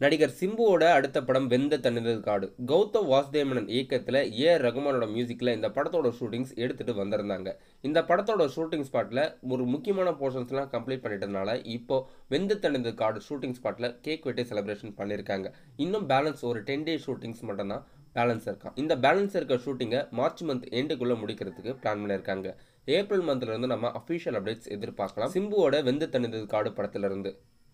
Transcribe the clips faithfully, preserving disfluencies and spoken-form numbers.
நடிகர் சிம்புவோட அடுத்த படம் வெந்த தண்ணீர் காடு. கௌதம் வாசுதேவன் இயக்கத்தில் ஏ ஆர் ரகுமானோட மியூசிக்கில் இந்த படத்தோட ஷூட்டிங்ஸ் எடுத்துகிட்டு வந்திருந்தாங்க. இந்த படத்தோட ஷூட்டிங் ஸ்பாட்டில் ஒரு முக்கியமான போர்ஷன்ஸ்லாம் கம்ப்ளீட் பண்ணிட்டதுனால இப்போ வெந்த தண்ணீர் காடு ஷூட்டிங் ஸ்பாட்டில் கேக் வெட்டி செலிப்ரேஷன் பண்ணியிருக்காங்க. இன்னும் பேலன்ஸ் ஒரு டென் டே ஷூட்டிங்ஸ் மட்டும்தான் பேலன்ஸ் இருக்கான். இந்த பேலன்ஸ் இருக்க ஷூட்டிங்கை மார்ச் மந்த் எண்டுக்குள்ளே முடிக்கிறதுக்கு பிளான் பண்ணியிருக்காங்க. ஏப்ரல் மந்த்லேருந்து நம்ம அஃபிஷியல் அப்டேட்ஸ் எதிர்பார்க்கலாம் சிம்புவோட வெந்த தண்ணீர் காடு படத்திலிருந்து.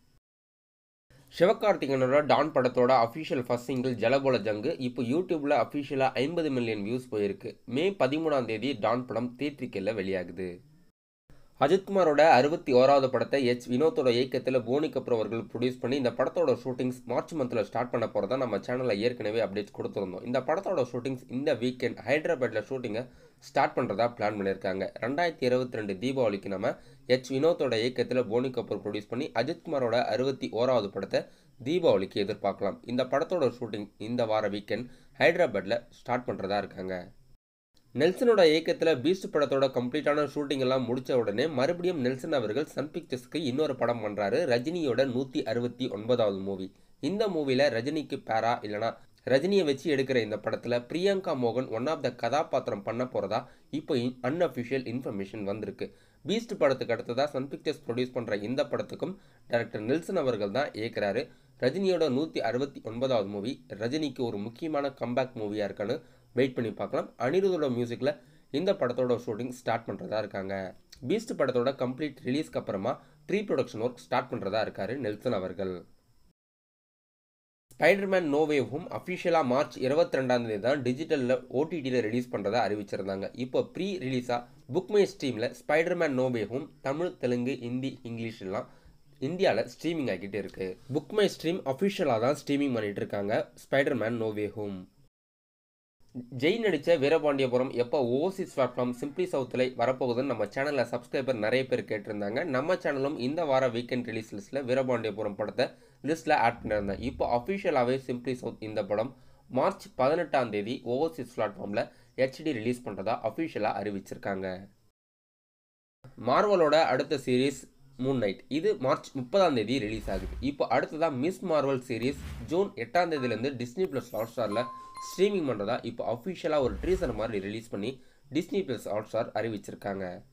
சிவகார்த்திகேயனோட டான் படத்தோட அஃபிஷியல் ஃபர்ஸ்ட் சிங்கிள் ஜலபோல ஜங்கு இப்போ யூடியூப்ல அஃபிஷியலாக ஐம்பது மில்லியன் வியூஸ் போயிருக்கு. மே பதிமூணாம் தேதி டான் படம் தியேட்டரிக்கல்ல வெளியாகுது. அஜித்குமாரோட அறுபத்தி ஓராவது படத்தை எச் வினோத்தோட இயக்கத்தில் போனி கபூர் அவர்கள் ப்ரொடியூஸ் பண்ணி இந்த படத்தோட ஷூட்டிங்ஸ் மார்ச் மந்தில் ஸ்டார்ட் பண்ண போகிறதா நம்ம சேனலில் ஏற்கனவே அப்டேட்ஸ் கொடுத்துருந்தோம். இந்த படத்தோட ஷூட்டிங்ஸ் இந்த வீக்கெண்ட் ஹைதராபாத்தில் ஷூட்டிங்கை ஸ்டார்ட் பண்ணுறதா பிளான் பண்ணியிருக்காங்க. ரெண்டாயிரத்தி இருபத்தி ரெண்டு தீபாவளிக்கு நம்ம எச் வினோத்தோட இயக்கத்தில் போனி கபூர் ப்ரொடியூஸ் பண்ணி அஜித்குமாரோட அறுபத்தி ஓராவது படத்தை தீபாவளிக்கு எதிர்பார்க்கலாம். இந்த படத்தோட ஷூட்டிங் இந்த வார வீக்கெண்ட் ஹைதராபாத்தில் ஸ்டார்ட் பண்ணுறதா இருக்காங்க. நெல்சனோட இயக்கத்தில் பீஸ்ட் படத்தோட கம்ப்ளீட்டான ஷூட்டிங் எல்லாம் முடித்த உடனே மறுபடியும் நெல்சன் அவர்கள் சன் பிக்சர்ஸ்க்கு இன்னொரு படம் பண்ணுறாரு. ரஜினியோட நூற்றி அறுபத்தி ஒன்பதாவது மூவி. இந்த மூவியில் ரஜினிக்கு பேரா இல்லைனா ரஜினியை வச்சு எடுக்கிற இந்த படத்தில் பிரியங்கா மோகன் ஒன் ஆஃப் த கதாபாத்திரம் பண்ண போகிறதா இப்போ அன்அஃபிஷியல் இன்ஃபர்மேஷன் வந்திருக்கு. பீஸ்ட் படத்துக்கு அடுத்ததாக சன் பிக்சர்ஸ் ப்ரொடியூஸ் பண்ணுற இந்த படத்துக்கும் டைரக்டர் நெல்சன் அவர்கள் தான் இயக்குறாரு. ரஜினியோட நூற்றி அறுபத்தி ஒன்பதாவது மூவி ரஜினிக்கு ஒரு முக்கியமான கம்பேக் மூவியாக இருக்கான்னு வெயிட் பண்ணி பார்க்கலாம். அனிருத்தோட மியூசிக்கில் இந்த படத்தோட ஷூட்டிங் ஸ்டார்ட் பண்ணுறதா இருக்காங்க. பீஸ்ட் படத்தோட கம்ப்ளீட் ரிலீஸ்க்கு அப்புறமா ப்ரீ ப்ரொடக்ஷன் ஒர்க் ஸ்டார்ட் பண்ணுறதா இருக்காரு நெல்சன் அவர்கள். ஸ்பைடர்மேன் நோ வே ஹோம் அஃபிஷியலாக மார்ச் இருபத்தி ரெண்டாம் தேதி தான் டிஜிட்டலில் ஓடிடியில் ரிலீஸ் பண்ணுறதா அறிவிச்சிருந்தாங்க. இப்போ ப்ரீ ரிலீஸாக புக் மை ஸ்ட்ரீமில் Spiderman no way home Tamil, Telugu, Hindi, English எல்லாம் இந்தியாவில் ஸ்ட்ரீமிங் ஆகிட்டே இருக்கு. புக் மை ஸ்ட்ரீம் அஃபிஷியலாக தான் ஸ்ட்ரீமிங் பண்ணிட்டு இருக்காங்க Spiderman no way home. Jai நடித்த வீரபாண்டியபுரம் எப்போ ஓவர்சீஸ் பிளாட்ஃபார்ம் சிம்பிளி சவுத்தில் வரப்போகுதுன்னு நம்ம சேனலில் சப்ஸ்கிரைபர் நிறைய பேர் கேட்டிருந்தாங்க. நம்ம சேனலும் இந்த வார வீக்கெண்ட் ரிலீஸ் லிஸ்ட்டில் வீரபாண்டியபுரம் படத்தை லிஸ்ட்டில் ஆட் பண்ணியிருந்தேன். இப்போ அஃபிஷியலாகவே சிம்பிளி சவுத் இந்த படம் மார்ச் பதினெட்டாம் தேதி ஓவர்சீஸ் பிளாட்ஃபார்மில் ஹெச்டி ரிலீஸ் பண்ணுறதா அஃபிஷியலாக அறிவிச்சிருக்காங்க. மார்வலோட அடுத்த சீரீஸ் மூன் நைட் இது மார்ச் முப்பதாம் தேதி ரிலீஸ் ஆகுது. இப்போ அடுத்ததான் மிஸ் மார்வல் சீரீஸ் ஜூன் எட்டாம் தேதியிலேருந்து டிஸ்னி பிளஸ் ஹாட் ஸ்டாரில் ஸ்ட்ரீமிங் பண்ணுறதா இப்போ அஃபிஷியலாக ஒரு ட்ரீசர் மாதிரி ரிலீஸ் பண்ணி டிஸ்னி பிளஸ் ஹாட் ஸ்டார் அறிவிச்சிருக்காங்க.